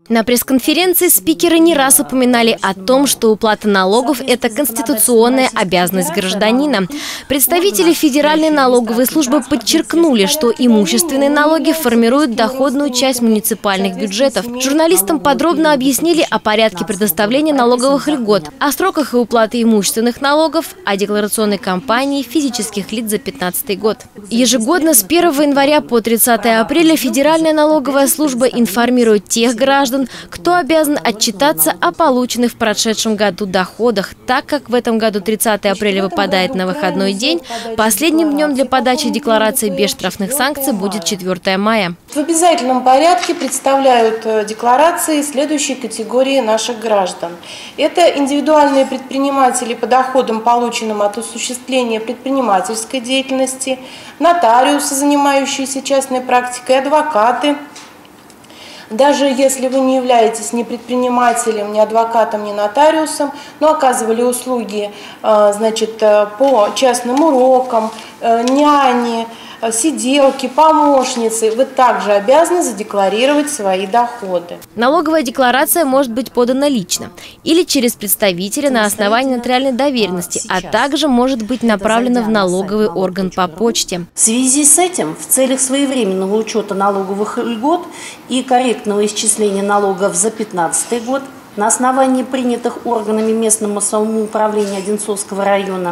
На пресс-конференции спикеры не раз упоминали о том, что уплата налогов – это конституционная обязанность гражданина. Представители Федеральной налоговой службы подчеркнули, что имущественные налоги формируют доходную часть муниципальных бюджетов. Журналистам подробно объяснили о порядке предоставления налоговых льгот, о сроках и уплаты имущественных налогов, о декларационной кампании физических лиц за 2015 год. Ежегодно с 1 января по 30 апреля Федеральная налоговая служба информирует тех граждан, кто обязан отчитаться о полученных в прошедшем году доходах. Так как в этом году 30 апреля выпадает на выходной день, последним днем для подачи декларации без штрафных санкций будет 4 мая. В обязательном порядке представляют декларации следующей категории наших граждан. Это индивидуальные предприниматели по доходам, полученным от осуществления предпринимательской деятельности, нотариусы, занимающиеся частной практикой, адвокаты. Даже если вы не являетесь ни предпринимателем, ни адвокатом, ни нотариусом, но оказывали услуги по частным урокам, няни, сиделки, помощницы, вы также обязаны задекларировать свои доходы. Налоговая декларация может быть подана лично или через представителя на основании нотариальной доверенности, а также может быть направлена в налоговый орган по почте. В связи с этим, в целях своевременного учета налоговых льгот и корректного исчисления налогов за 2015 год на основании принятых органами местного самоуправления Одинцовского района,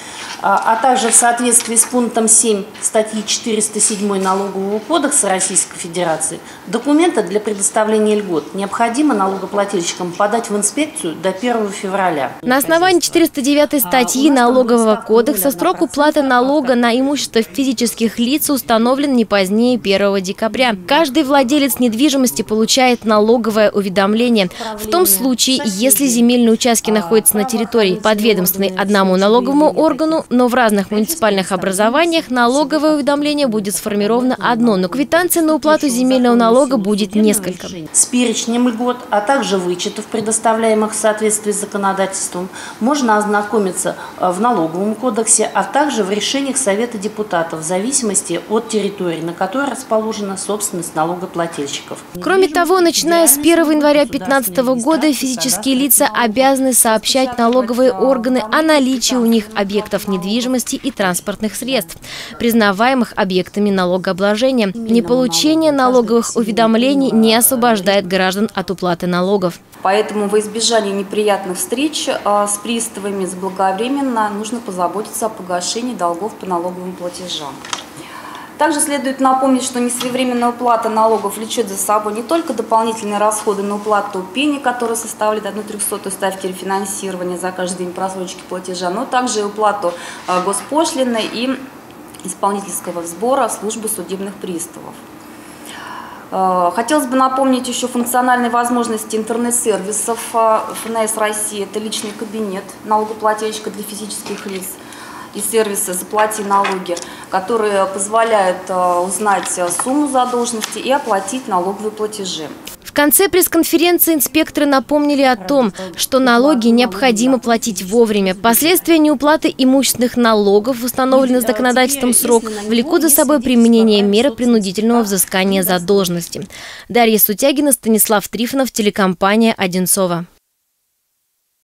а также в соответствии с пунктом 7 статьи 407 Налогового кодекса Российской Федерации, документы для предоставления льгот необходимо налогоплательщикам подать в инспекцию до 1 февраля. На основании 409 статьи Налогового кодекса срок уплаты налога на имущество физических лиц установлен не позднее 1 декабря. Каждый владелец недвижимости получает налоговое уведомление. В том случае, если земельные участки находятся на территории, подведомственной одному налоговому органу, но в разных муниципальных образованиях налоговое уведомление будет сформировано одно, но квитанции на уплату земельного налога будет несколько. С перечнем льгот, а также вычетов, предоставляемых в соответствии с законодательством, можно ознакомиться в Налоговом кодексе, а также в решениях Совета депутатов в зависимости от территории, на которой расположена собственность налогоплательщиков. Кроме того, начиная с 1 января 2015 года физические лица обязаны сообщать налоговые органы о наличии у них объектов недвижимости и транспортных средств, признаваемых объектами налогообложения. Неполучение налоговых уведомлений не освобождает граждан от уплаты налогов. Поэтому во избежание неприятных встреч с приставами заблаговременно нужно позаботиться о погашении долгов по налоговым платежам. Также следует напомнить, что несвоевременная уплата налогов влечет за собой не только дополнительные расходы на уплату пени, которая составляет 1/300 ставки рефинансирования за каждый день просрочки платежа, но также и уплату госпошлины и исполнительского сбора службы судебных приставов. Хотелось бы напомнить еще функциональные возможности интернет-сервисов ФНС России. Это личный кабинет налогоплательщика для физических лиц и сервисы «Заплати налоги», которые позволяют узнать сумму задолженности и оплатить налоговые платежи. В конце пресс-конференции инспекторы напомнили о том, что налоги необходимо платить вовремя. Последствия неуплаты имущественных налогов в установленный законодательством срок влекут за собой применение меры принудительного взыскания задолженности. Дарья Сутягина, Станислав Трифонов, телекомпания «Одинцово».